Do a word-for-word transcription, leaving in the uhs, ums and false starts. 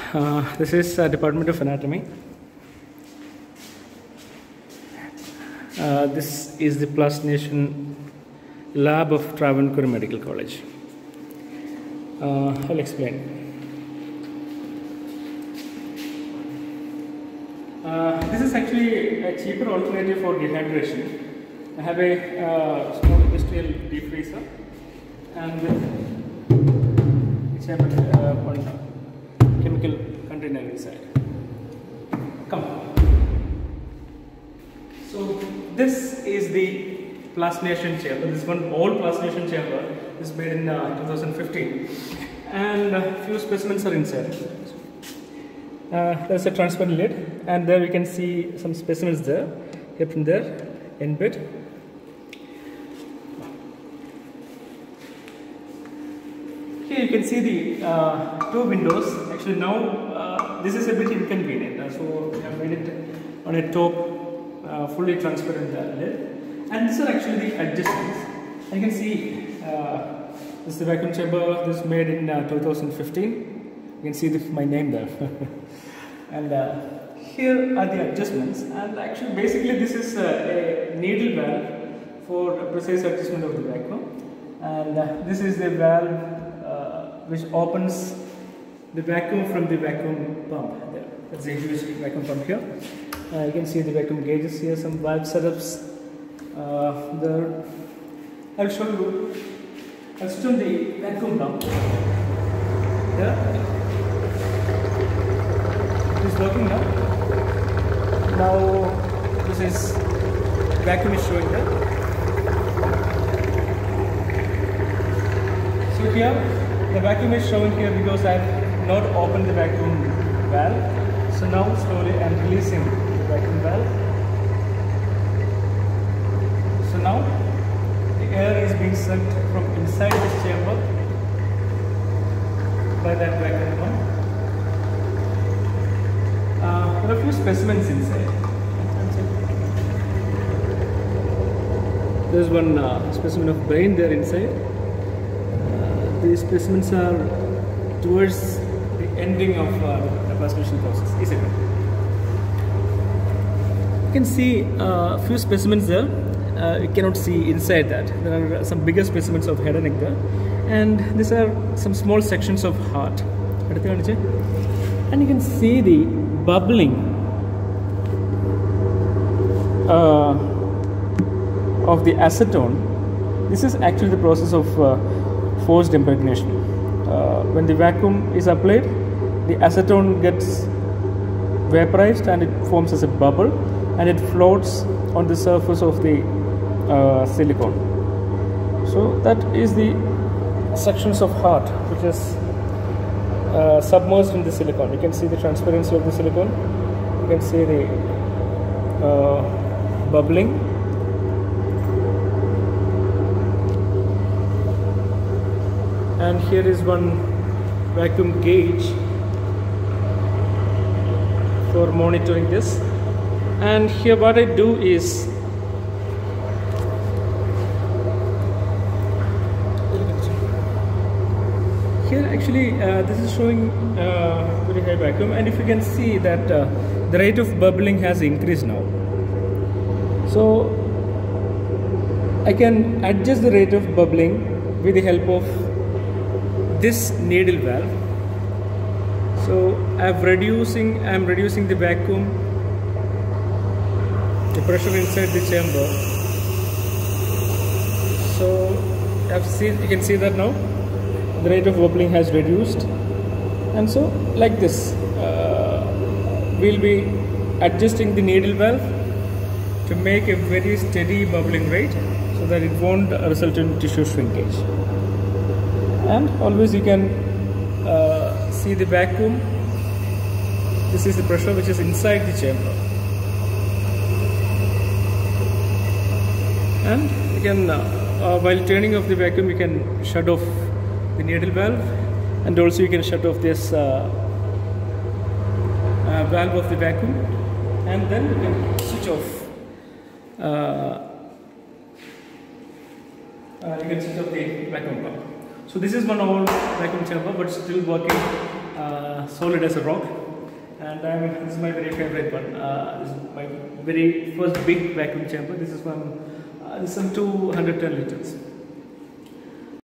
Uh, this is uh, Department of Anatomy. Uh, this is the plastination lab of Travancore Medical College. Uh, I'll explain. Uh, this is actually a cheaper alternative for dehydration. I have a uh, small industrial deep freezer and with it's a uh, one chemical container inside. Come. So this is the plastination chamber. This is one old plastination chamber. This is made in uh, two thousand fifteen, and a few specimens are inside. Uh, there's a transparent lid, and there we can see some specimens there, here from there, in bit. Here you can see the uh, two windows. Actually now uh, this is a bit inconvenient, uh, so we have made it on a top uh, fully transparent uh, lid. And these are actually the adjustments. You can see uh, this is the vacuum chamber. This is made in uh, two thousand fifteen. You can see the, my name there. And uh, here are the adjustments. And actually basically this is uh, a needle valve for precise adjustment of the vacuum. And uh, this is the valve which opens the vacuum from the vacuum pump. There. That's a huge vacuum pump here. Uh, you can see the vacuum gauges here, some valve setups. Uh, there. I'll show you. I'll switch on the vacuum pump. There. It is working now. Now this is vacuum is showing there. So here. The vacuum is shown here because I have not opened the vacuum valve. So now slowly I am releasing the vacuum valve. So now the air is being sucked from inside this chamber by that vacuum pump. Uh, there are a few specimens inside. There is one uh, specimen of brain there inside. These specimens are towards the ending of uh, the plastination process. Is it? You can see a uh, few specimens there. Uh, you cannot see inside that. There are some bigger specimens of head and neck there, and these are some small sections of heart. And you can see the bubbling uh, of the acetone. This is actually the process of uh, forced impregnation. Uh, when the vacuum is applied, the acetone gets vaporized and it forms as a bubble and it floats on the surface of the uh, silicone. So that is the sections of heart which is uh, submerged in the silicone. You can see the transparency of the silicone. You can see the uh, bubbling. And here is one vacuum gauge for monitoring this. And here what I do is here actually uh, this is showing uh, very high vacuum, and if you can see that uh, the rate of bubbling has increased now. So I can adjust the rate of bubbling with the help of this needle valve. So I'm reducing I'm reducing the vacuum, the pressure inside the chamber. So I've seen you can see that now the rate of bubbling has reduced, and so like this uh, we'll be adjusting the needle valve to make a very steady bubbling rate so that it won't result in tissue shrinkage. And always you can uh, see the vacuum. This is the pressure which is inside the chamber. And you can, uh, uh, while turning off the vacuum, you can shut off the needle valve, and also you can shut off this uh, uh, valve of the vacuum, and then you can switch off. Uh, uh, you can switch off the vacuum pump. So this is one old vacuum chamber, but still working uh, solid as a rock, and I'm, this is my very favorite one. Uh, this is my very first big vacuum chamber. This is from uh, this is some two hundred ten liters.